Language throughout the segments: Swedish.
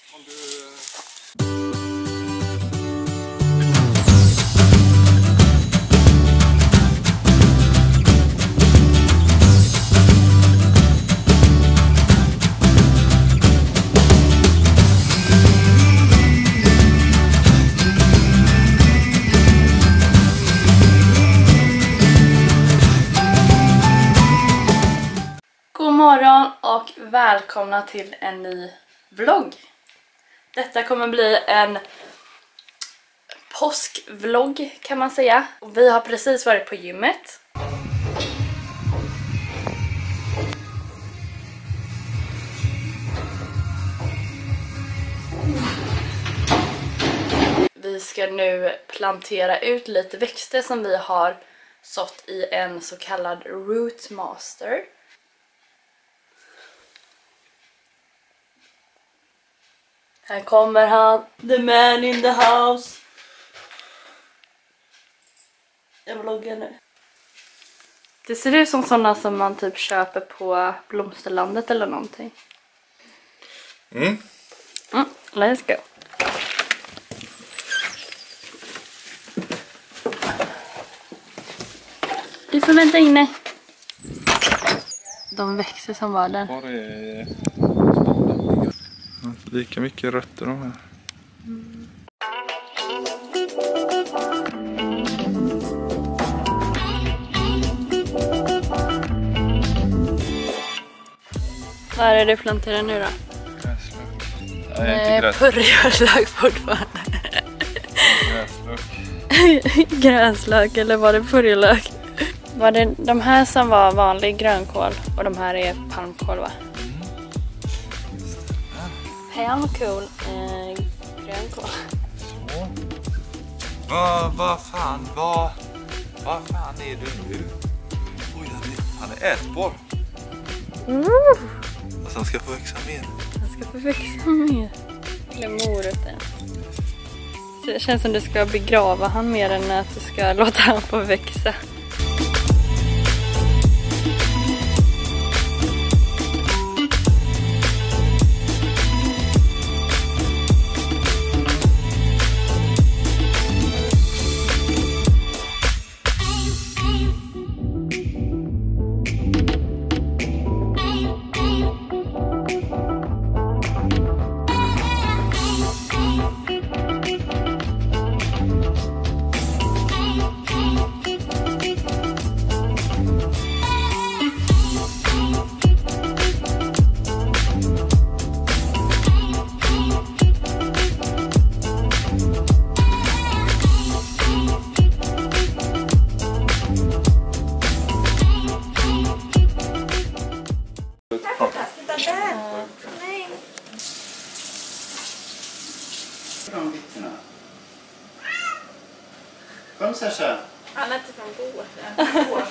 Om du... God morgon och välkomna till en ny vlogg. Detta kommer bli en påskvlogg kan man säga. Och vi har precis varit på gymmet. Vi ska nu plantera ut lite växter som vi har sått i en så kallad rootmaster. Här kommer han, the man in the house. Jag vloggar nu. Det ser ut som sådana som man typ köper på Blomsterlandet eller någonting. Let's go. Du får vänta inne. De växer som var där. Var är spaden? Lika mycket rötter de här. Vad är det du planterar nu då? Gräslök. Nej, inte gräslök. Purjolök fortfarande. Gräslök. Gräslök eller var det purjolök? Var det de här som var vanlig grönkål och de här är palmkål va? Palmkål, grönkål. Så. Vad fan är du nu? Oj, han är ätbar. Alltså han ska få växa mer. Han ska få växa mer. Eller moroten. Så det känns som du ska begrava han mer än att du ska låta han få växa. Kom Sasha. Han är inte från båten.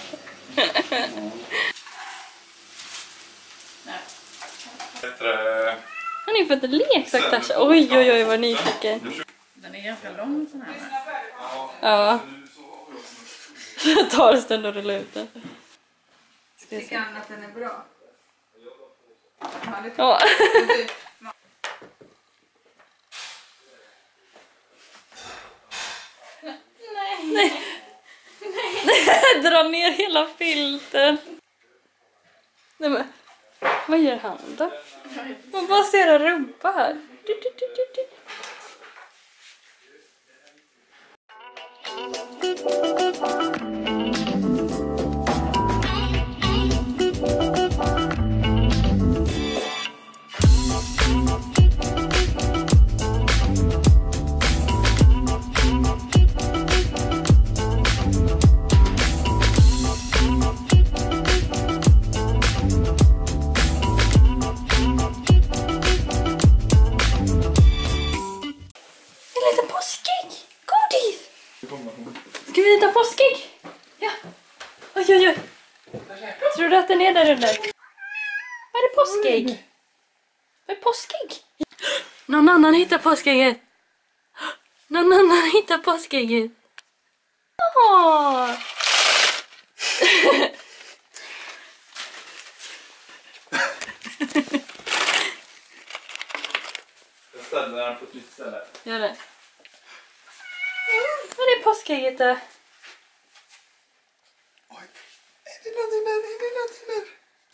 Har ni fått en leksak Tasha? Oj oj oj vad nyfiken. Den är ganska lång sån här. Ja. Jag tar en stund och rullar ut den. Tycker han att den är bra? Ja. Nej. Dra ner hela filten. Nej, men, vad gör han då? Man bara ser en rumpa här. Ska vi ta påskägg? Ja. Oj, oj, oj. Tror du att den är där under? Vad är det påskägg? Vad är påskägg? Någon annan hittar påskägget. Någon annan hittar påskägget. Åh! ställer den på ett nytt ställe. Gör det. Vad är påskägget då? Oj, är det någonting där? Är det någonting där?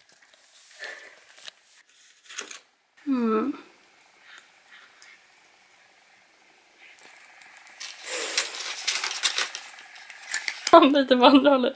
Han biter på andra hållet.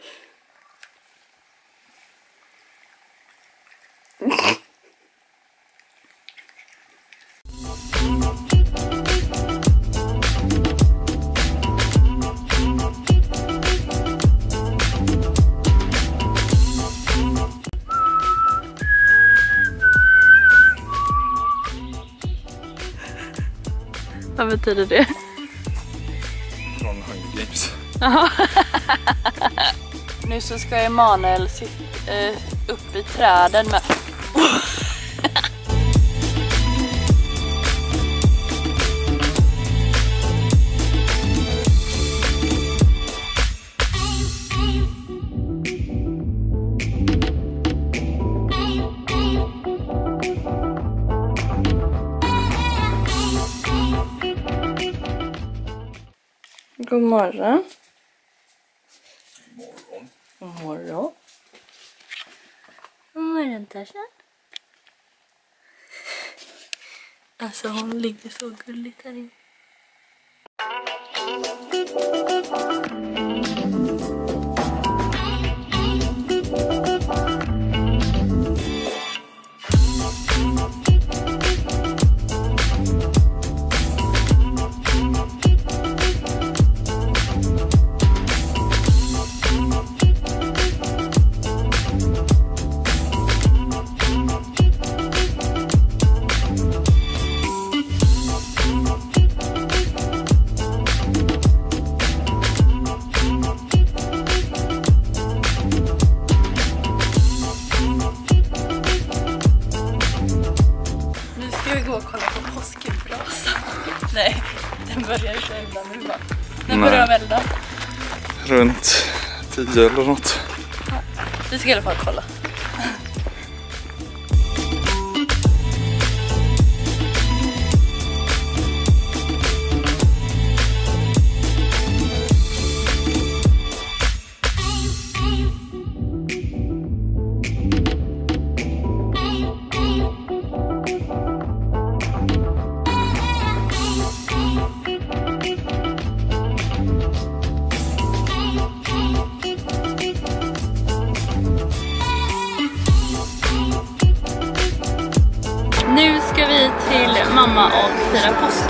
Vad betyder det? Från Hunger Games. Nu så ska Emanuel upp i träden med... God morgon. God morgon. God morgon, Tarzan. Alltså hon ligger så gulligt här inne. Nej, den börjar inte elda nu va? Den börjar elda. Runt 10 eller något. Ja, vi ska i alla fall kolla. Nu ska vi till mamma och fira påsk.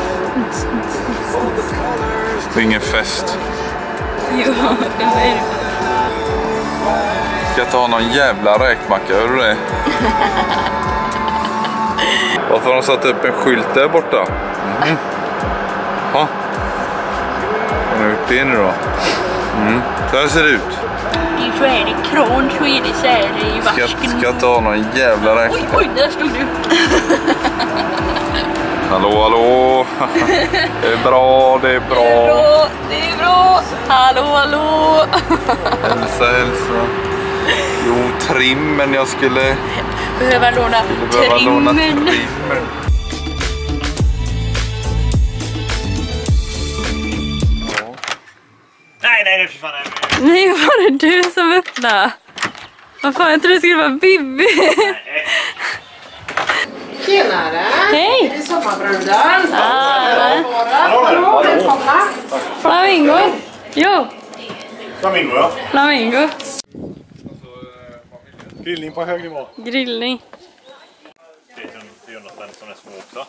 Det är ingen fest. Jo, det är det. Ska jag ta någon jävla räkmacka, hör du det? Varför har de satt upp en skylt där borta? Ja. Vad har ni gjort det nu då? Så här ser det ut. Så är det kron, så är det så är det i vasken. Ska jag ta någon jävla räkmacka? Oj, där stod du. Hallå, hallå. Det är bra, det är bra. Det är bra. Hallå, hallå. Hälsa, hälsa. Jo, trimmen jag skulle... Behöva låna trimmen. Nej, det är för fan. Nej, var det du som öppnade? Vad fan, jag trodde det skulle vara Bibi. Tjenare! Hej! Det är sommarbruden. Hallå! Välkomna! Flamingo. Jo, Flamingo, ja. flamingo. Grillning på hög nivå. Grillning. Det är Jonathan som är små också.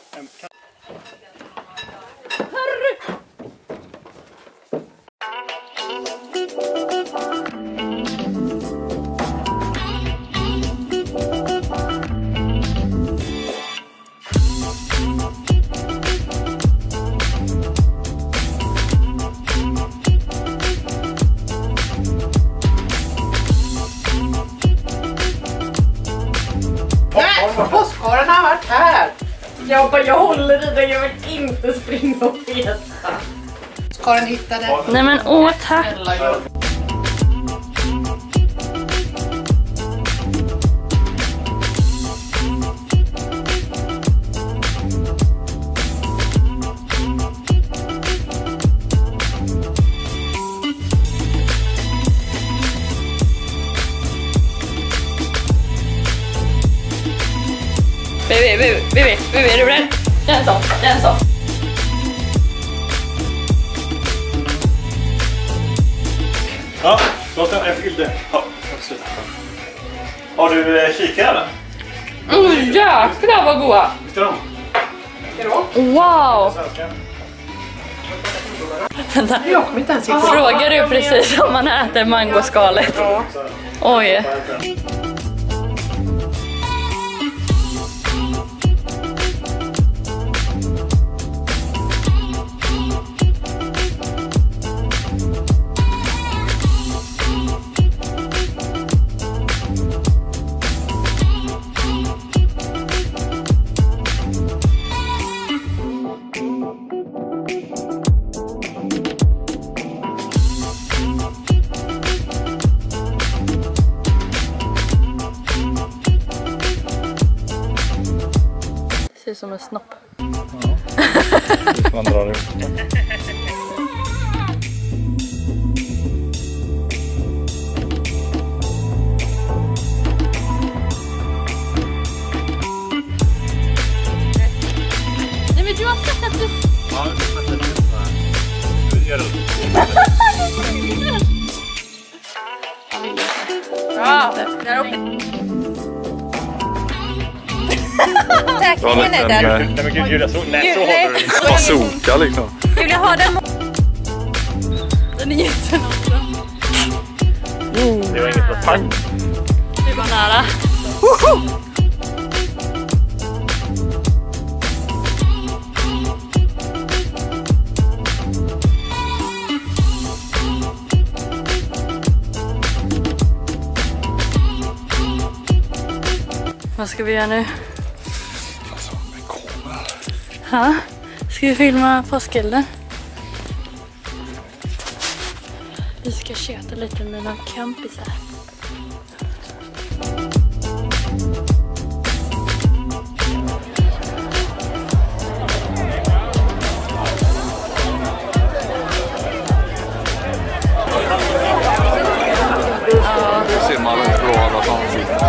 Påskharen har varit här. Jag håller i den, jag vill inte springa och peta. Påskharen hittade. Nej men åh tack. Baby, är du beredd? Den så. Ja, låt den. Jag fyllde. Ja, absolut. Har du kikare eller? Jäklar vad goda! Visst är de? Wow! Svenska. Vänta, Jag kommer inte ens ihåg. frågar du precis om man äter mangoskalet? Ja. Oj. Det ser som en snopp. Man drar ut det. Nej men du har sett att du... Ja, jag fattar det. Nu gör det. Bra! Där uppe. Räkningen är där. Nej men gud, Julia, så håller du inte. Bazooka liksom. Julia har den. Den är jättenära. Det var inget bra pang. Det var nära. Vad ska vi göra nu? Alltså, med kameran. Ha? Ska vi filma påskelden? Vi ska köta lite med några kompisar. Det ser man inte bra alla fall.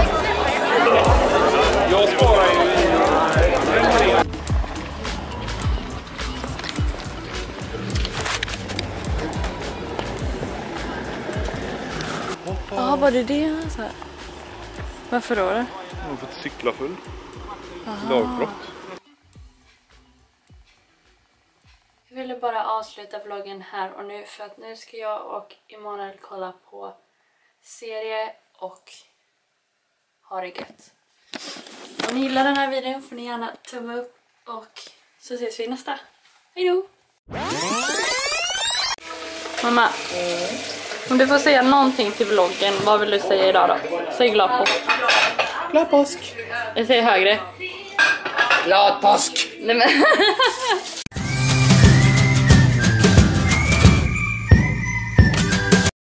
Jag sparar ju. Ja, var det det? Så här. Varför då? Jag har fått cykla full. Lagbrott. Jag ville bara avsluta vloggen här och nu för att nu ska jag och Emanuel kolla på serie och ha det gött. Om ni gillar den här videon får ni gärna tumma upp och så ses vi i nästa. Hej då! Mamma, om du får säga någonting till vloggen, vad vill du säga idag då? Säg glad påsk. Glad påsk. Jag säger högre. Glad påsk. Nej men...